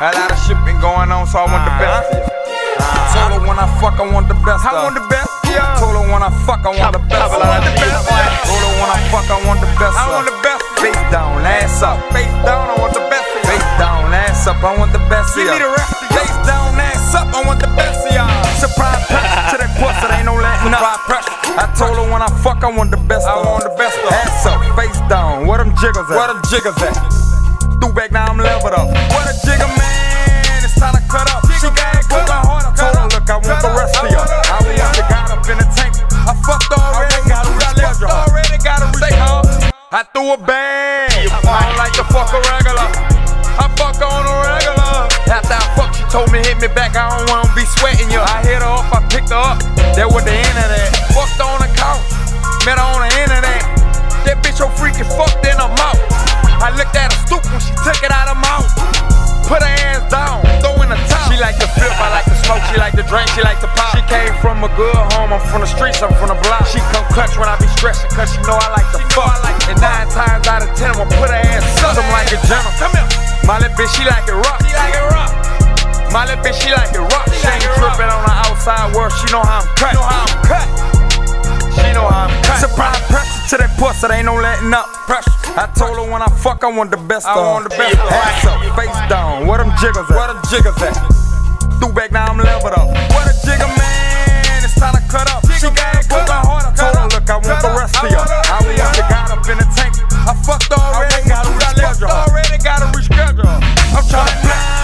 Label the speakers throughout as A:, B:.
A: A lot of shit been going on, so I want the best of you. Told her when I fuck, I want the best of her. I want the best, yeah. Told her when I fuck, I want the best of her. Told her when I fuck, I want the best of her. I want the best. Face down, ass up. Face down, I want the best of you. Face down, ass up, I want the best of you. Face down, ass up, I want the best of y'all. Surprise pressure to that pussy, there ain't no letting up. I told her when I fuck, I want the best of her. I want the best of her. Ass up, face down, where them jiggers at? Where them jiggers at? Threw back, now I'm leveled up. What a jigger, man, it's time to cut up. She got it, broke my heart, I told her, look, I want the rest of ya. I want you got up in the tank. I fucked already, got a reschedule. Already got a reschedule. I threw a bag, I don't like to fuck a regular. I fuck on a regular. After I fuck, she told me hit me back, I don't wanna be sweating you. I hit her up, I picked her up, that was the end of that. Fucked on the couch, met her on the internet. That bitch so freaky fucked in her mouth. I looked at her stoop when she took it out of her mouth. Put her ass down, throw in the top. She like to flip, I like to smoke, she like to drink, she like to pop. She came from a good home, I'm from the streets, I'm from the block. She come clutch when I be stressing, cause she know I like to fuck. And 9 times out of 10, I'ma put her ass up. I'm like a general. Come here. My little bitch, she like it rough. She like it rough. My little bitch, she like it rough. She ain't trippin' on the outside world, she know how I'm cut. She know how I'm cut. She know how I'm cut. Surprise pressure to that pussy, there ain't no letting up. Pressure. I told her when I fuck, I want the best of her. I want the best of her. Ass up, face down, where them jiggers at? Where them jiggers at? Threw back, now I'm leveled up. What a jigger, man, it's time to cut up. She got it, broke my heart, I told her, look, I want the rest of ya. I want you got up in the tank. I fucked already, got a reschedule. Already got a reschedule. I'm tryna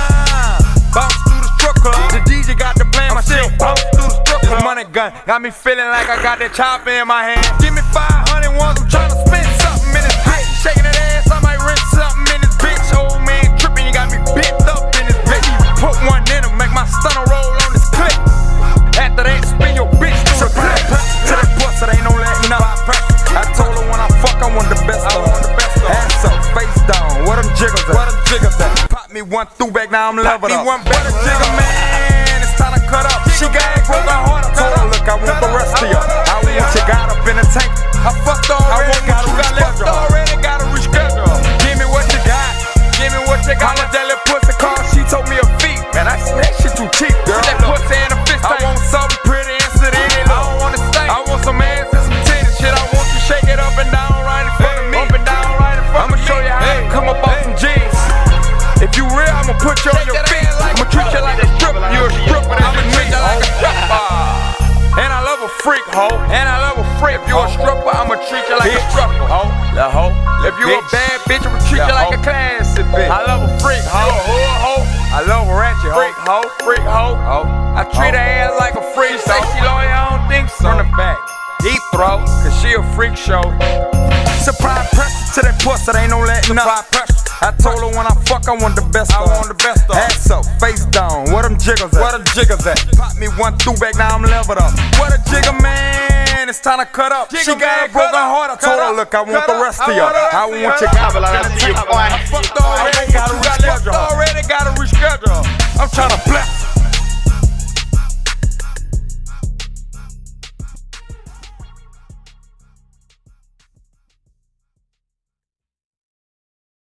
A: bounce through the strip club. The DJ got the plan, my shit bounce through the strip club. This money gun got me feeling like I got that chopper in my hand. Give me 500 ones, I'm tryna spend something in this bitch. Shaking that ass, I might rent something in this bitch. Old man tripping, you got me bent up in this bitch. Put one in him, make my stunner roll on this clip. After that, spin your bitch through the clip. To that pussy, there ain't no letting up. I told her when I fuck, I want the best of her. Ass up, face down, where them jiggers at? Where them jiggers at? Pop me one, threw back, now I'm leveled up. What a jigger, man, it's time to cut up. She got it, broke my heart, I told her, look, I want the rest of ya. I want you got up in the tank. I fucked already, got a reschedule. Already got a reschedule. Give me what you got, give me what you got. How much that little pussy cost? She told me a fee. Man, I said that shit too cheap, girl. That pussy in a fist tank. I want something pretty and sit in it. I don't want to stay. I want some ass and some titties. Shit, I want you shake it up and down right in front of me. Up and down right in front of me. I'ma show you how to come up off some jeans. If you real, I'ma put you on your feet. I'ma treat you like a stripper. You a stripper, I'ma treat you like a stripper. And I love a freak, hoe. And I love a freak. If you a stripper, I'ma treat you like a stripper, hoe. The hoe. If you a bad bitch, I'ma treat you like a classy bitch. I love a freak, hoe. Hoe. I love a ratchet hoe. Freak, hoe. Freak, hoe. I treat her ass like a freak. Say she loyal, I don't think so. From the back, deep throat, cause she a freak show. Surprise pressure to that pussy, there ain't no letting up. I told her when I fuck, I want the best of her. I want the best of her. Ass up, face down, where them jiggers at? Where them jiggers at? Pop me one, threw back, now I'm leveled up. What a jigger, man, it's time to cut up. She got it, broke my heart, I told her, look, I want the rest of ya. I want you got up in the tank. I fucked already, got a reschedule. Already got a reschedule. I'm tryna bless